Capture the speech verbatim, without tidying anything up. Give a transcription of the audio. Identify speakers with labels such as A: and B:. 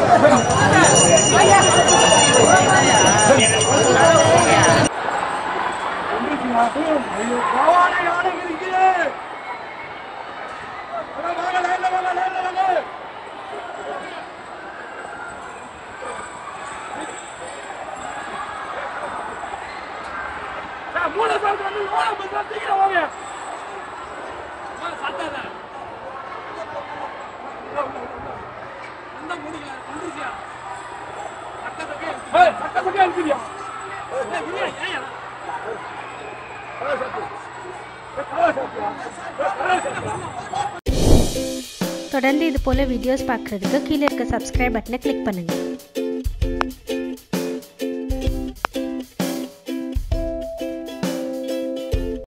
A: தொடர்ந்து இது போல வீடியோஸ் பார்க்குறதுக்கு கீழே இருக்க சப்ஸ்கிரைப் பட்டனை கிளிக் பண்ணுங்கள்.